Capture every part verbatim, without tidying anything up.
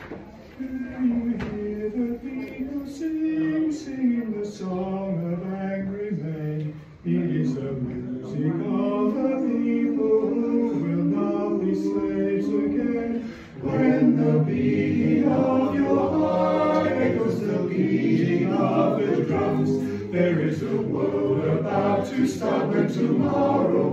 Do you hear the people sing, singing the song of angry men? It is the music of the people who will not be slaves again. When the beating of your heart echoes the beating of the drums, there is a world about to start when tomorrow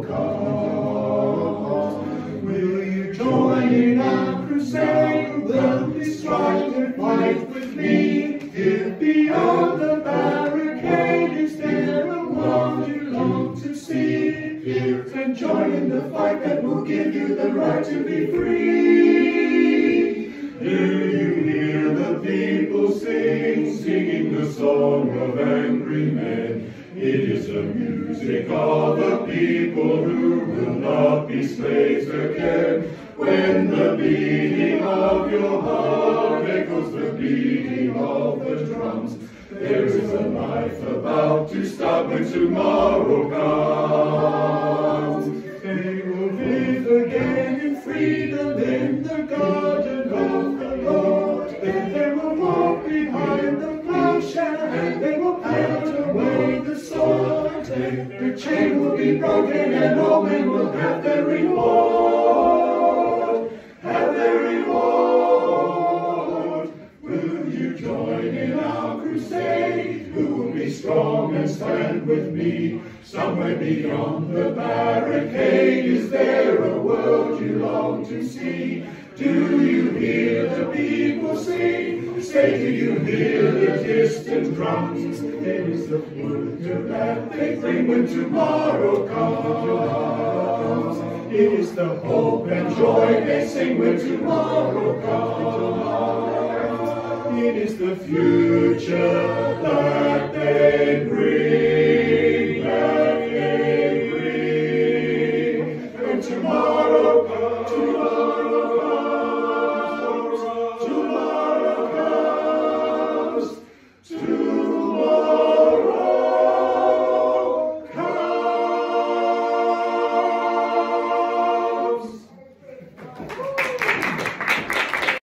comes. Will you join in our crusade? Will you strike and fight with me? If beyond the barricade is there a world you long to see? Here and join in the fight that will give you the right to be free. Do you hear the people sing, singing the song of angry men? It is the music of the people who will not be slaves again. When the beating of your heart echoes the beating of the drums, there is a life about to start when tomorrow comes. They will live again in freedom in the garden of the Lord. Then they will walk behind the plowshare and they will put away the sword. Then the chain will be broken and all men will have their reward. Have their reward. Will you join in our crusade? Who will be strong and stand with me? Somewhere beyond the barricade, is there a world you long to see? Do you hear the people sing? Say, do you hear the distant drums? It is the word that they bring when tomorrow comes. It is the hope and joy they sing when tomorrow comes. It is the future that they